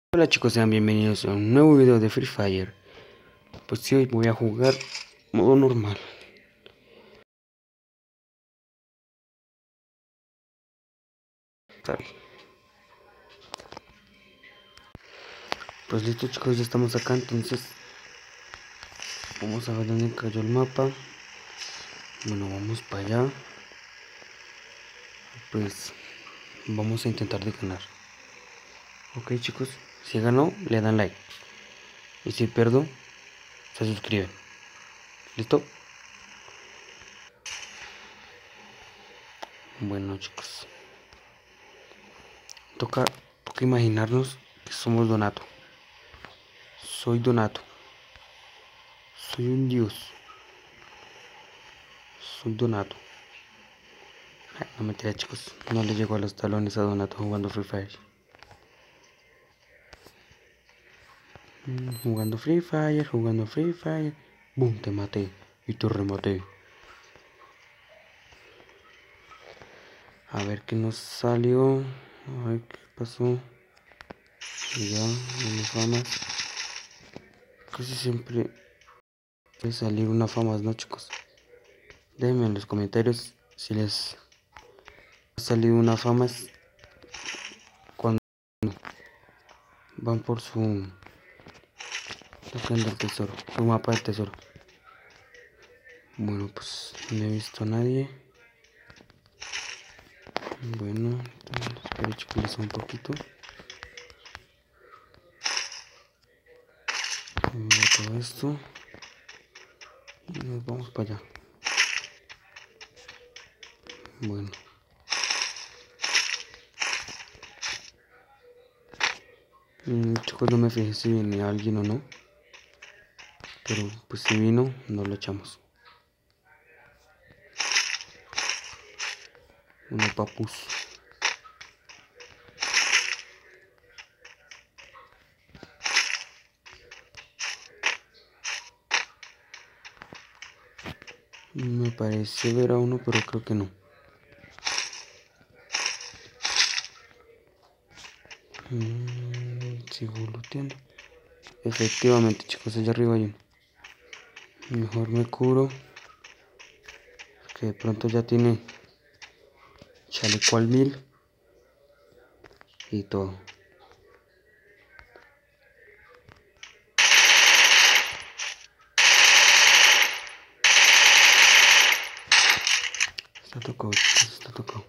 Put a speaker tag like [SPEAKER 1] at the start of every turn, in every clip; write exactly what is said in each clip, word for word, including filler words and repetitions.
[SPEAKER 1] Hola chicos, sean bienvenidos a un nuevo video de Free Fire. Pues sí, hoy voy a jugar modo normal. Pues listo chicos, ya estamos acá, entonces vamos a ver dónde cayó el mapa. Bueno, vamos para allá. Pues vamos a intentar de ganar. Ok chicos, si ganó, le dan like. Y si pierdo, se suscriben. ¿Listo? Bueno chicos, toca, toca imaginarnos que somos Donato. Soy Donato. Soy un dios. Soy Donato. Ay, no mentira chicos, no le llegó a los talones a Donato jugando Free Fire. Mm, jugando Free Fire, jugando Free Fire. Boom, te maté y te rematé. A ver qué nos salió. A ver qué pasó. Y ya, unas famas. Casi siempre puede salir una famas, ¿no chicos? Déjenme en los comentarios si les ha salido una famas cuando van por su buscando el tesoro, su mapa del tesoro. Bueno, pues no he visto a nadie. Bueno, espero chicos un poquito. Todo esto y nos vamos para allá. Bueno, mm, chicos, no me fijé si viene alguien o no, pero pues si vino, no lo echamos. Una papus. Me parece ver a uno, pero creo que no. Mm, sigo looteando. Efectivamente, chicos, allá arriba hay uno. Mejor me curo, que de pronto ya tiene chaleco al mil y todo. Está tocado, chicos, está tocado.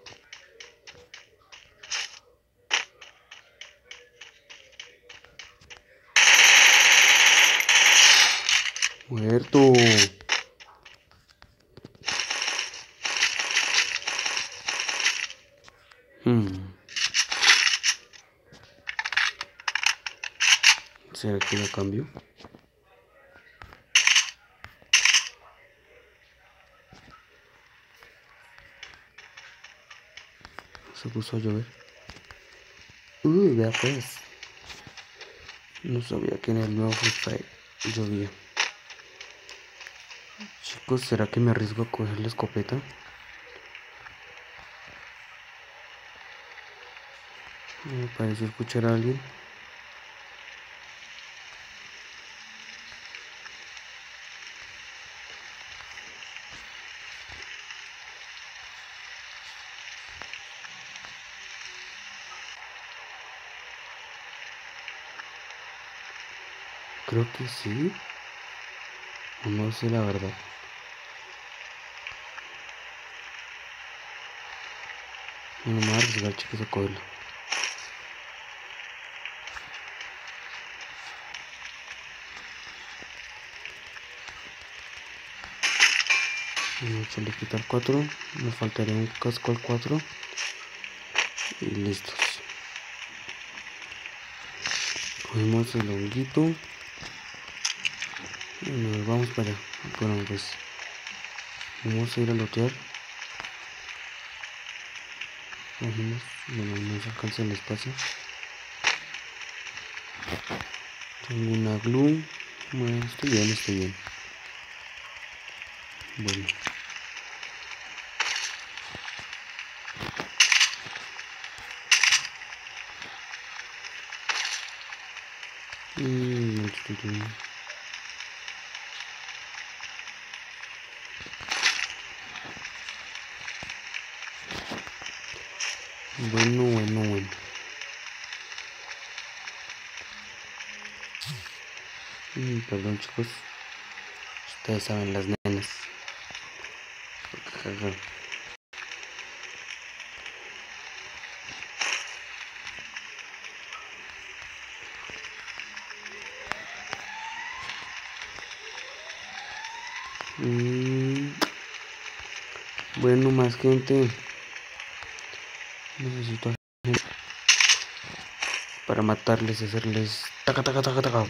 [SPEAKER 1] Muerto. Hmm. ¿Será que lo cambio? Se puso a llover. Uy, vea pues. No sabía que en el nuevo Free Fire llovía. Chicos, ¿será que me arriesgo a coger la escopeta? Me pareció escuchar a alguien. Creo que sí. O no sé la verdad. No me voy a arriesgar, chicos, a cogerlo. Un chalequito al cuatro. Nos faltaría un casco al cuatro. Y listos. Cogemos el honguito. Y nos vamos para allá. Bueno, pues vamos a ir a lootear. Cogemos. Bueno, no nos alcanza el espacio. Tengo una glue. Bueno, estoy bien, estoy bien. Bueno. Mm, Bueno, bueno, bueno. Mm, perdón, chicos. Ustedes saben, las nenas. Mm, bueno, más gente. Necesito gente para matarles y hacerles taca taca taca taca.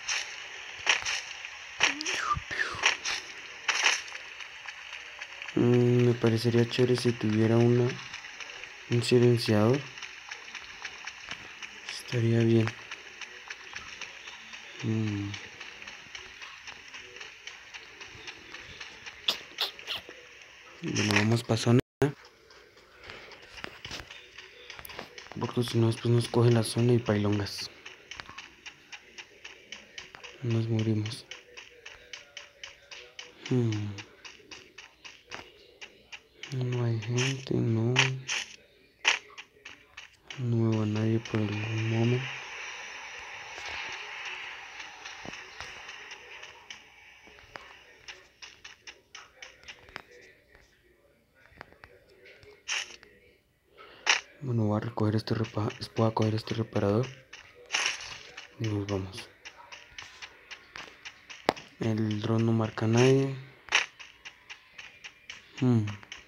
[SPEAKER 1] Mm, me parecería chévere si tuviera una un silenciador. Estaría bien. Mm. Bueno, vamos pasando. Porque si no, después nos coge la zona y pailongas. Nos morimos. Hmm. No hay gente, no. No veo a nadie por el momento. Bueno, voy a recoger este repa voy a coger este reparador y nos vamos. El dron no marca a nadie. Hmm.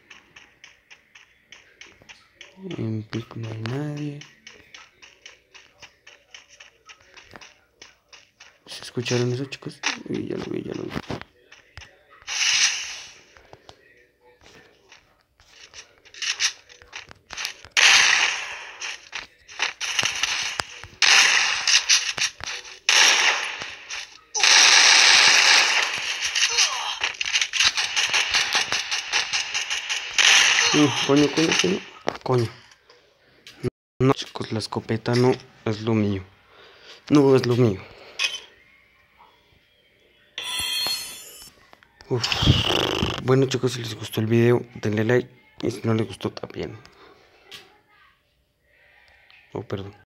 [SPEAKER 1] En pico no hay nadie. ¿Se escucharon eso, chicos? Uy, ya lo vi, ya lo vi. Uh, coño, coño, coño. Coño. No, chicos, la escopeta no es lo mío. No es lo mío. Uf. Bueno, chicos, si les gustó el video, denle like. Y si no les gustó, también. Oh, perdón.